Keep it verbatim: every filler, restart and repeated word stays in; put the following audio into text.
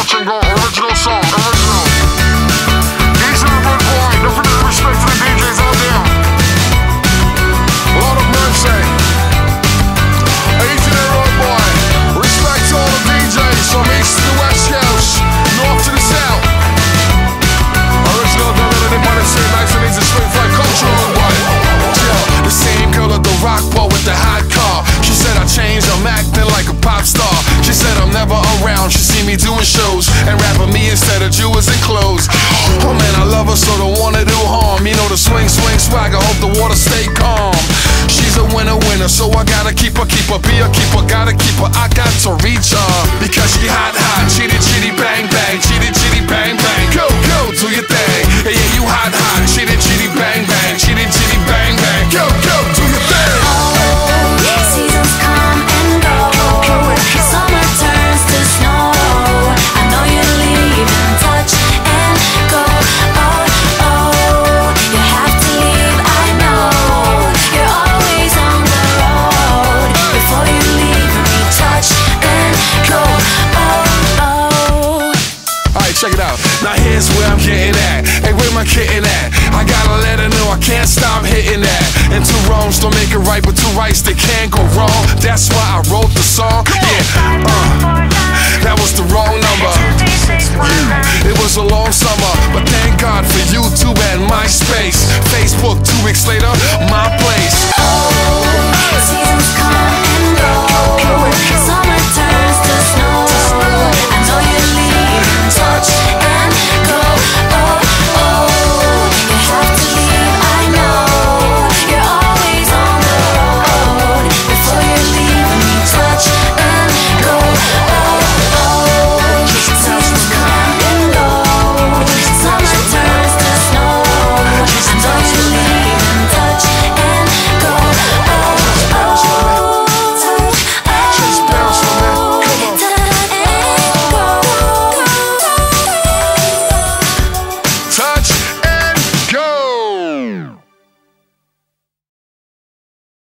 touch and go. Original song, original. Easy and Rude Boy, definite respect to the D Js out there. Lord of mercy. Easy and Rude Boy, respect to all the D Js from east to the west coast, north to the south. Original, don't let anybody say nice and easy, straight flight culture, Rude Boy. Yeah, the same girl at the rock bar with the hot car. She said I changed, I'm acting like a pop star. She said I'm never around, she see me doing shows and rapping me instead of jewels and clothes. Oh man, I love her so don't wanna do harm. You know the swing, swing, swag, I hope the water stay calm. She's a winner, winner, so I gotta keep her, keep her, be a keeper, gotta keep her, I got to reach her. Because she hot, hot, chitty, chitty, bang, bang, chitty, chitty, bang, bang. Go, go, do your thing. Yeah, yeah, you hot, hot, chitty, chitty, bang, bang, chitty, chitty, bang, bang. Go, go, do your thing. Seasons come and go. Summer turns to snow. I know you leave and touch and go. Oh, oh, you have to leave, I know. You're always on the road. Before you leave me, touch and go. Oh, oh. Alright, check it out. Now here's where I'm getting at. Hey, where my kitten at? I gotta let her know I can't stop hitting that. And two wrongs don't make it right, but two rights they can't go wrong. That's why I wrote the song. Yeah, uh, that was the wrong number. It was a long summer, but thank God for YouTube and MySpace. Facebook, two weeks later, my place. Oh, seasons come and go.